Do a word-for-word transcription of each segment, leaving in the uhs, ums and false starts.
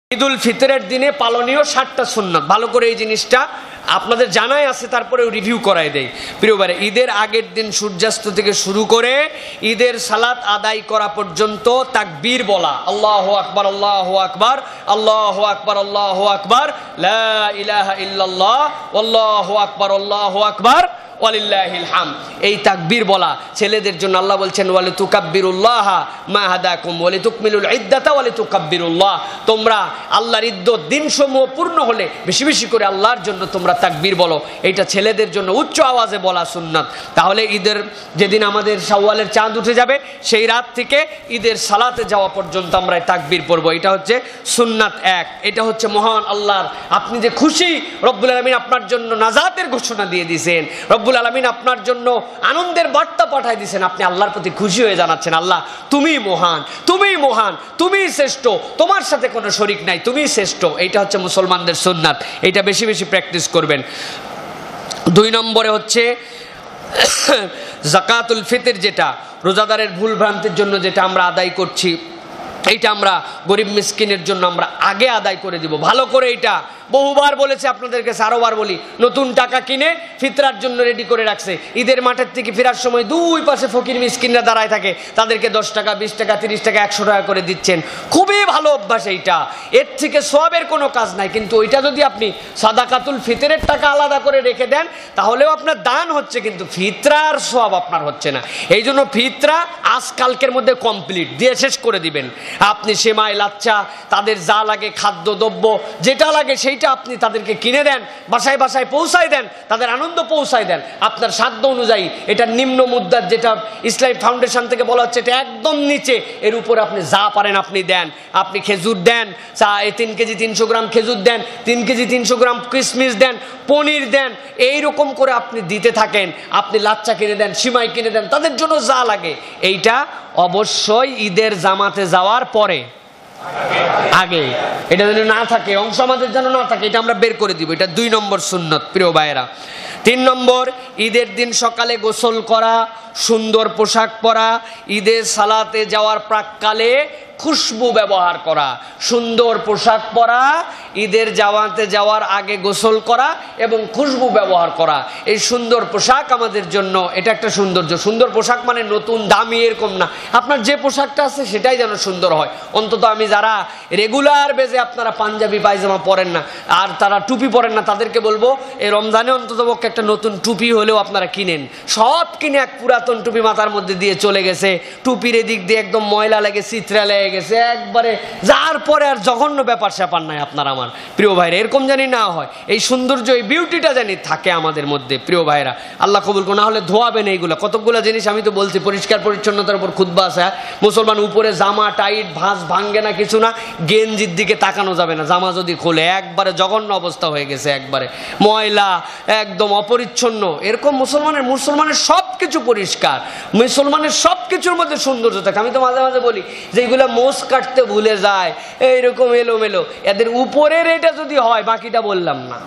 ঈদুল ফিতরের দিনে পালনীয় ষাটটা সুন্নাত, ভালো করে এই জিনিসটা আপনাদের জানাই আছে, তারপরেও রিভিউ করাই দেই। প্রিয় ভাই, ঈদের আগের দিন সূর্যাস্ত থেকে শুরু করে ঈদের সালাত আদায় করা পর্যন্ত তাকবীর বলা, আল্লাহু আকবার আল্লাহু আকবার আল্লাহু আকবার আল্লাহু আকবার লা ইলাহা ইল্লাল্লাহ আল্লাহু আকবার আল্লাহু আকবার ওয়ালিল্লাহিল হামদ, এই তাকবীর বলা ছেলেদের জন্য। আল্লাহ বলছেন ওয়ালি তুকাব্বিরুল্লাহ মা হাদাকুম ওয়ালি তুকমিলুল ইদ্দাতা ওয়ালি তুকাব্বিরুল্লাহ, তোমরা আল্লাহর ইদ্দত দিনসমূহ পূর্ণ হলে বেশি বেশি করে আল্লাহর জন্য তোমরা তাকবীর বলো। এইটা ছেলেদের জন্য উচ্চ আওয়াজে বলা সুন্নাত। তাহলে ঈদের যেদিন আমাদের শাওয়ালের চাঁদ উঠে যাবে সেই রাত থেকে ঈদের সালাতে যাওয়া পর্যন্ত আমরা তাকবীর পড়বো, এটা হচ্ছে সুন্নাত এক। এটা হচ্ছে মহান আল্লাহর, আপনি যে খুশি, রব্বুল আলামিন আপনার জন্য নাজাতের ঘোষণা দিয়ে দিয়েছেন, রব্বুল আলামিন আপনার জন্য আনন্দের বার্তা পাঠিয়ে দিয়েছেন, আপনি আল্লাহর প্রতি খুশি হয়ে জানাচ্ছেন আল্লাহ তুমি মহান, তুমি মহান, তুমি শ্রেষ্ঠ, তোমার সাথে কোনো শরীক নাই, তুমি শ্রেষ্ঠ। এইটা হচ্ছে মুসলমানদের সুন্নাত, এইটা বেশি বেশি প্র্যাকটিস করবেন। দুই নম্বরে হচ্ছে যাকাতুল ফিতর, যেটা রোজাদারের ভুল ভ্রান্তির জন্য যেটা আমরা আদায় করছি, এইটা আমরা গরিব মিসকিনের জন্য আমরা আগে আদায় করে দিব ভালো করে। এইটা বহুবার বলেছে আপনাদের কাছে, আরোবার বলি, নতুন টাকা কিনে ফিতরার জন্য রেডি করে রাখছে, ঈদের মাঠের থেকে ফেরার সময় দুই পাশে ফকির মিসকিনরা দাঁড়ায় থাকে, তাদেরকে দশ টাকা বিশ টাকা তিরিশ টাকা একশো টাকা করে দিচ্ছেন, খুবই ভালো অভ্যাস এইটা, এর থেকে সওয়াবের কোনো কাজ নাই। কিন্তু ওইটা যদি আপনি সাদাকাতুল ফিতরের টাকা আলাদা করে রেখে দেন তাহলেও আপনার দান হচ্ছে, কিন্তু ফিতরার সওয়াব আপনার হচ্ছে না। এই জন্য ফিতরা আজকালকের মধ্যে কমপ্লিট দিয়ে শেষ করে দিবেন। আপনি সেমাই লাচ্চা, তাদের যা লাগে খাদ্য দ্রব্য যেটা লাগে সেই আপনি তাদেরকে কিনে দেন, বাসায় বাসায় পৌঁছায় দেন, তাদের আনন্দ পৌঁছায় দেন আপনার সাধ্য অনুযায়ী। এটা নিম্ন মুদ্রার, যেটা ইসলামিক ফাউন্ডেশন থেকে বলা হচ্ছে এটা একদম নিচে, এর উপরে আপনি যা পারেন আপনি দেন। আপনি খেজুর দেন, চা তিন কেজি তিনশো গ্রাম খেজুর দেন, তিন কেজি তিনশো গ্রাম কিশমিশ দেন, পনির দেন, এইরকম করে আপনি দিতে থাকেন। আপনি লাচ্চা কিনে দেন, সিমাই কিনে দেন, তাদের জন্য যা লাগে। এইটা অবশ্যই ঈদের জামাতে যাওয়ার পরে, আগে এটা যেন না থাকে, অংশ আমাদের যেন না থাকে, এটা আমরা বের করে দিব। এটা দুই নম্বর সুন্নত প্রিয় ভাইয়েরা। তিন নম্বর, ঈদের দিন সকালে গোসল করা, সুন্দর পোশাক পরা, ঈদের সালাতে যাওয়ার প্রাককালে খুশবু ব্যবহার করা, সুন্দর পোশাক পরা, ঈদের জামাতে যাওয়ার আগে গোসল করা এবং খুশবু ব্যবহার করা। এই সুন্দর পোশাক আমাদের জন্য এটা একটা সৌন্দর্য। সুন্দর পোশাক মানে নতুন দামি এরকম না, আপনার যে পোশাকটা আছে সেটাই যেন সুন্দর হয়। অন্তত আমি যারা রেগুলার বেজে আপনারা পাঞ্জাবি পায়জামা পরেন না আর তারা টুপি পরেন না, তাদেরকে বলবো এই রমজানে অন্তত পক্ষে একটা নতুন টুপি হলেও আপনারা কিনেন। সব কিনে এক পুরাতন টুপি মাথার মধ্যে দিয়ে চলে গেছে, টুপির এদিক দিয়ে একদম ময়লা লেগে চিত্রা লেগে গেছে, একবারে যার পরে আর জঘন্য ব্যাপার স্যাপার নাই আপনার আমার প্রিয় ভাইরা। এরকম জানি না হয়, এই সৌন্দর্য এই বিউটিটা জানি থাকে আমাদের মধ্যে প্রিয় ভাইরা। আল্লাহ কবুল করুন। না হলে ধোয়াবেন এইগুলো, কতগুলো জিনিস আমি তো বলছি পরিষ্কার পরিচ্ছন্নতার উপর খুতবা আছে। মুসলমান উপরে জামা টাইট ভাঁজ ভাঙ্গে না কিছু না, গেঞ্জির দিকে তাকানো যাবে না, জামা যদি খোলে একবারে জঘন্য অবস্থা হয়ে গেছে, একবারে ময়লা একদম অপরিচ্ছন্ন। এরকম মুসলমানের মুসলমানের সব কিছু পরিষ্কার, মুসলমানের সব কিছুর মধ্যে সৌন্দর্য থাকে। আমি তো মাঝে মাঝে বলি যে এইগুলো মোষ কাটতে ভুলে যায়, এইরকম এলোমেলো, এদের উপরের এটা যদি হয় বাকিটা বললাম না।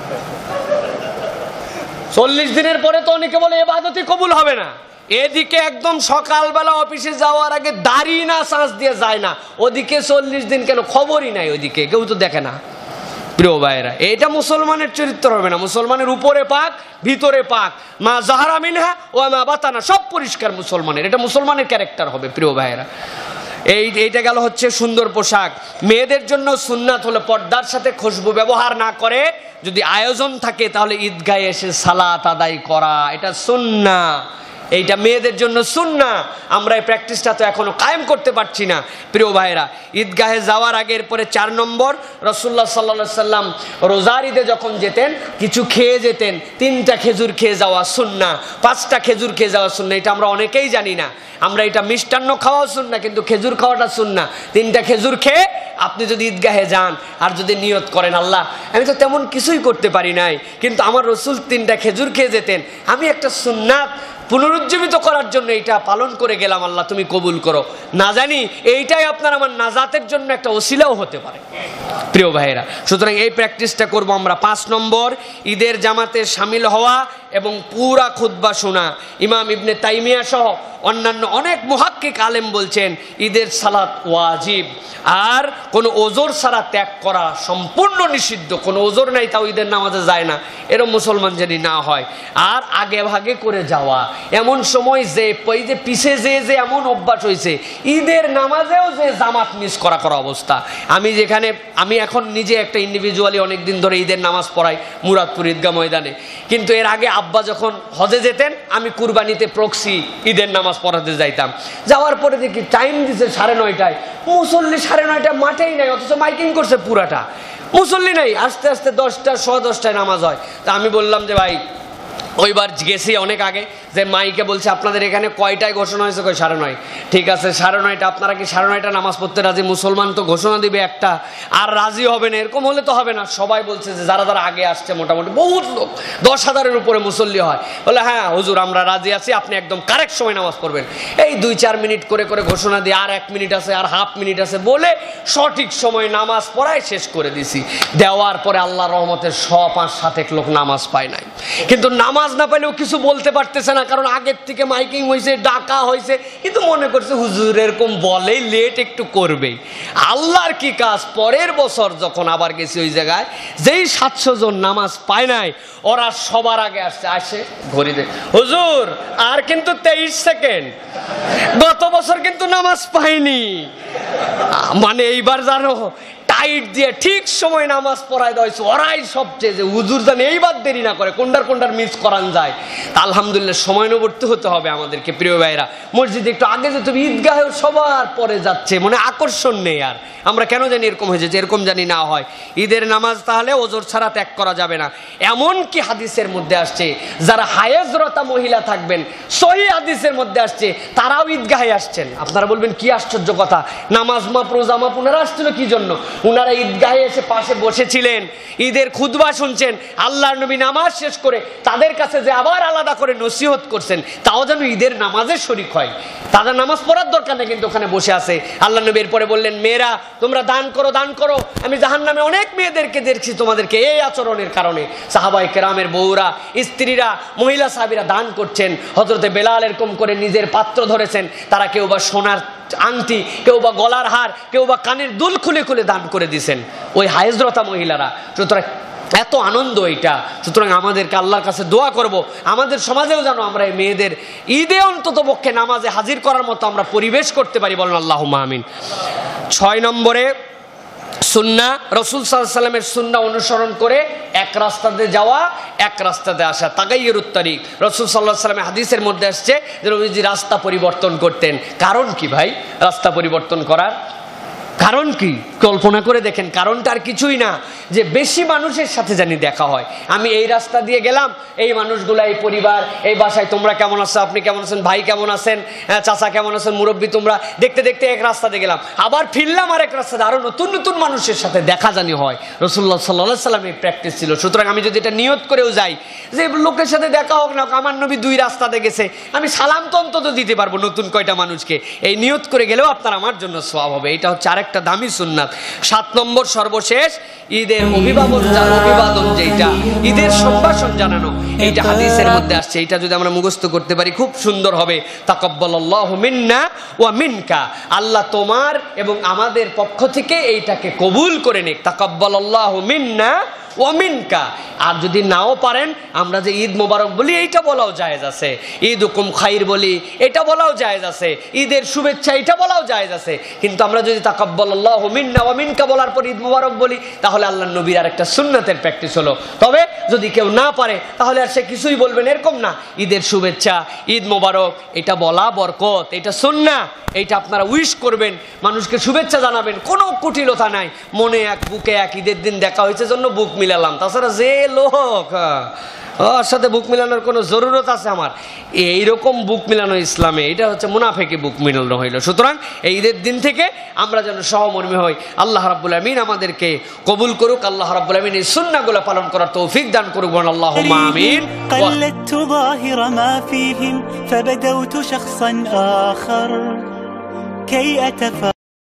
চল্লিশ দিনের পরে তো অনেকে বলে ইবাদতই কবুল হবে না, এদিকে একদম সকালবেলা অফিসে যাওয়ার আগে দাড়ি না শ্বাস দিয়ে যায় না, ওদিকে চল্লিশ দিন কেন খবরই নাই, ওইদিকে কেউ তো দেখে না প্রিয় ভাইয়েরা। এটা মুসলমানের চরিত্র হবে না। মুসলমানের উপরে পাক ভিতরে পাক, মা জাহারা মিনহা ও মা বাতানা, সব পরিষ্কার মুসলমানের, এটা মুসলমানের ক্যারেক্টার হবে প্রিয় ভাইয়েরা। এই এইটা গেল হচ্ছে সুন্দর পোশাক। মেয়েদের জন্য সুন্নাত হলো পর্দার সাথে খুশবু ব্যবহার না করে, যদি আয়োজন থাকে তাহলে ঈদগাহে এসে সালাত আদায় করা, এটা সুন্নাহ, এইটা মেয়েদের জন্য সুন্নাহ। আমরা এই প্র্যাকটিসটা তো এখনো কায়েম করতে পারছি না প্রিয় ভাইরা। ঈদগাহে যাওয়ার আগের পরে চার নম্বর, রাসূলুল্লাহ সাল্লাল্লাহু আলাইহি সাল্লাম রোজার ঈদে যখন যেতেন কিছু খেয়ে যেতেন, তিনটা খেজুর খেয়ে যাওয়া সুন্নাহ, পাঁচটা খেজুর খেয়ে যাওয়া সুন্নাহ। এটা আমরা অনেকেই জানি না, আমরা এটা মিষ্টান্ন খাওয়াও সুন্নাহ, কিন্তু খেজুর খাওয়াটা সুন্নাহ। তিনটা খেজুর খেয়ে আপনি যদি ঈদগাহে যান আর যদি নিয়ত করেন আল্লাহ আমি তো তেমন কিছুই করতে পারি নাই, কিন্তু আমার রাসূল তিনটা খেজুর খেয়ে যেতেন, আমি একটা সুন্নাত পুনরুজ্জীবিত করার জন্য এটা পালন করে গেলাম, আল্লাহ তুমি কবুল করো। না জানি এইটাই আপনার আমার নাজাতের জন্য একটা ওসিলাও হতে পারে প্রিয় ভাইয়েরা। সুতরাং এই প্র্যাকটিসটা করব আমরা। পাঁচ নম্বর, ঈদের জামাতে শামিল হওয়া এবং পুরা খুতবা শোনা। ইমাম ইবনে তাইমিয়া সহ অন্যান্য অনেক মুহাক্কিক আলেম বলছেন ঈদের সালাত ওয়াজিব, আর কোনো ওজোর ছাড়া ত্যাগ করা সম্পূর্ণ নিষিদ্ধ। কোনো ওজোর নাই তাও ঈদের নামাজে যায় না, এরকম মুসলমান যদি না হয়। আর আগে ভাগে করে যাওয়া, এমন সময় যে ওই যে পিছে যে যে এমন অভ্যাস হয়েছে ঈদের নামাজেও যে জামাত মিস করা করা অবস্থা। আমি যেখানে আমি এখন নিজে একটা ইন্ডিভিজুয়ালি অনেকদিন ধরে ঈদের নামাজ পড়াই মুরাদপুর ঈদগাহ ময়দানে, কিন্তু এর আগে আব্বা যখন হজে যেতেন আমি কুরবানিতে প্রক্সি ঈদের নামাজ পড়াতে যাইতাম। যাওয়ার পরে দেখি টাইম দিছে সাড়ে নয়টায়, মুসল্লি সাড়ে নয়টায় মাঠেই নাই, অথচ মাইকিং করছে পুরাটা, মুসল্লি নাই। আস্তে আস্তে দশটা সোয়া দশটায় নামাজ হয়। তা আমি বললাম যে ভাই, ওইবার গেছি অনেক আগে, যে মাইকে বলছে আপনাদের এখানে কয়টায় ঘোষণা হয়েছে? কয় সাড়ে নয়। ঠিক আছে সাড়ে নয়টা, আপনারা কি সাড়ে নয়টা নামাজ পড়তে রাজি? মুসলমান তো ঘোষণা দিবে একটা, আর রাজি হবে না, এরকম হলে তো হবে না। সবাই বলছে যে যারা যারা আগে আসছে মোটামুটি বহুত লোক, দশ হাজারের উপরে মুসল্লি হয়। বলে হ্যাঁ হুজুর আমরা রাজি আছি, আপনি একদম কারেক্ট সময় নামাজ পড়বেন। এই দুই চার মিনিট করে করে ঘোষণা দিয়ে আর এক মিনিট আছে আর হাফ মিনিট আছে বলে সঠিক সময় নামাজ পড়ায় শেষ করে দিছি। দেওয়ার পরে আল্লাহ রহমতের শ পাঁচ সাতেক লোক নামাজ পায় নাই, কিন্তু নামাজ না পাইলেও কিছু বলতে পারতেছে না, কারণ আগের থেকে মাইকিং হয়েছে, ডাকা হয়েছে, কিন্তু মনে করছে হুজুর এরকম বলেই লেট একটু করবেই। আল্লাহর কি কাজ, পরের বছর যখন আবার গেছি ওই জায়গায়, যেই সাতশো জন নামাজ পায় নাই ওরা সবার আগে আসছে, আসে ঘড়িতে হুজুর আর কিন্তু তেইশ সেকেন্ড, গত বছর কিন্তু নামাজ পাইনি। মানে এইবার জানো টাইট দিয়ে ঠিক সময় নামাজ পড়ায় দেওয়া হয়েছে, ওরাই সবচেয়ে যে হুজুর জানে এইবার দেরি না করে, কোনটার কোনটার মিস করান যায়। তা আলহামদুলিল্লাহ সময়ানুবর্তী হতে হবে আমাদেরকে। প্রিয় ভাইরা, মসজিদে একটু আগে যেতে হবে, ঈদগাহেও সবার পরে যাচ্ছে, মানে আকর্ষণ নেই। আর আমরা কেন জানি এরকম হয়েছে, যে এরকম জানি না হয়। ঈদের নামাজ তাহলে ওজোর ছাড়া ত্যাগ করা যাবে না। এমন কি হাদিসের মধ্যে আসছে যারা হায়েজরতা মহিলা থাকবেন, সহি হাদিসের মধ্যে আসছে তারাও ঈদগাহে আসছেন। আপনারা বলবেন কি আশ্চর্য কথা, নামাজ মাপ রোজা মাপ ওনারা আসছিল কি জন্য? ওনারা ঈদগাহে এসে পাশে বসেছিলেন, ঈদের খুতবা শুনছেন, আল্লাহর নবী নামাজ শেষ করে তাদের কাছে যে আবার আলাদা করে নসিহত করছেন, তাও যেন ঈদের নামাজের শরীক হয়। তাদের নামাজ পড়ার দরকার নেই, কিন্তু ওখানে বসে আছে। আল্লাহ নবী এরপরে বললেন, মেয়েরা তোমরা দান করো, দান করো, আমি জাহান্নামে অনেক মেয়েদেরকে দেখছি তোমাদেরকে এই আচরণের কারণে। সাহাবায়ে কেরামের বউরা, স্ত্রীরা, মহিলা সাহাবীরা দান করছেন। হযরতে বেলাল এরকম করে নিজের পাত্র ধরেছেন, তারা কেউ বা সোনার আংটি, কেউ বা গলার হার, কেউ বা কানের দুল খুলে খুলে দান করে দিয়েছেন ওই হায়েজরতা মহিলারা। সুতরাং এত আনন্দ এটা। সুতরাং আমাদেরকে আল্লাহর কাছে দোয়া করব, আমাদের সমাজেও যেন আমরা এই মেয়েদের ঈদে অন্তত পক্ষে নামাজে হাজির করার মতো আমরা পরিবেশ করতে পারি, বলেন আল্লাহুম্মা আমিন। ছয় নম্বরে সুন্নাহ, রাসূল সাল্লাল্লাহু আলাইহি ওয়াসাল্লামের সুন্নাহ অনুসরণ করে এক রাস্তাতে যাওয়া, এক রাস্তাতে আসা, তাগাইয়ুরুত তারিক। রাসূল সাল্লাল্লাহু আলাইহি ওয়াসাল্লামের হাদিসের মধ্যে আসছে যে নবীজি রাস্তা পরিবর্তন করতেন। কারণ কি ভাই রাস্তা পরিবর্তন করার? কারণ কি কল্পনা করে দেখেন, কারণটা আর কিছুই না, যে বেশি মানুষের সাথে জানি দেখা হয়। আমি এই রাস্তা দিয়ে গেলাম, এই মানুষগুলো, এই পরিবার, এই বাসায় তোমরা কেমন আছো, আপনি কেমন আছেন, ভাই কেমন আছেন, চাচা কেমন আছেন, মুরব্বী তোমরা, দেখতে দেখতে এক রাস্তাতে গেলাম, আবার ফিরলাম আর এক রাস্তাতে, আরো নতুন নতুন মানুষের সাথে দেখা জানি হয়। রাসূলুল্লাহ সাল্লাল্লাহু আলাইহি ওয়াসাল্লাম এই প্র্যাকটিস ছিল। সুতরাং আমি যদি এটা নিয়ত করেও যাই যে লোকের সাথে দেখা হোক না, আমার নবী দুই রাস্তাতে গেছে, আমি সালাম তো অন্তত দিতে পারবো নতুন কয়টা মানুষকে, এই নিয়ত করে গেলেও আপনার আমার জন্য সওয়াব হবে। এটা হচ্ছে আরেকটা দামি সুন্নাত। সাত নম্বর সর্বশেষ, ঈদের অভিবাদন, অভিবাদন যেটা ঈদের সম্ভাষণ জানানো, এইটা হাদিসের মধ্যে আসছে। এটা যদি আমরা মুখস্থ করতে পারি খুব সুন্দর হবে। তাকাব্বালাল্লাহু মিন্না ওয়া মিনকা, আল্লাহ তোমার এবং আমাদের পক্ষ থেকে এইটাকে কবুল করে নিক। তাকাব্বালাল্লাহু মিন্না ওয়া মিনকা। আর যদি নাও পারেন, আমরা যে ঈদ মোবারক বলি এইটা বলাও জায়েজ আছে, ঈদুকুম খাইর বলি এটা বলাও জায়েজ আছে, ঈদের শুভেচ্ছা এটা বলাও জায়েজ আছে। কিন্তু আমরা যদি তাকাব্বালাল্লাহু মিন্না ওয়া মিনকা বলার পর ঈদ মোবারক বলি, তাহলে আল্লাহর নবীর আর একটা সুন্নাতের প্র্যাকটিস হলো। তবে যদি কেউ না পারে তাহলে আর সে কিছুই বলবেন এরকম না, ঈদের শুভেচ্ছা, ঈদ মোবারক এটা বলা বরকত, এটা সুন্নাহ, এইটা আপনারা উইশ করবেন, মানুষকে শুভেচ্ছা জানাবেন, কোনো কুটিলতা নাই। মনে এক বুকে এক, ঈদের দিন দেখা হয়েছে জন্য বুক মিলালাম, তাছাড়া যে লোক ওর সাথে বুক মিলানোর কোনো জরুরত আছে আমার, এইরকম বুক মিলানো ইসলামে এটা হচ্ছে মুনাফেকি বুক মিলানো হইল। সুতরাং এই ঈদের দিন থেকে আমরা যেন সহমর্মী হই। আল্লাহ রাব্বুল আমিন আমাদেরকে কবুল করুক, আল্লাহ রাব্বুল আমিন এই সুন্নাহগুলো পালন করার তৌফিক দান করুক, আল্লাহুম্মা আমিন। قلدت ظاهر ما فيهم فبدوت شخصا آخر كي أتفا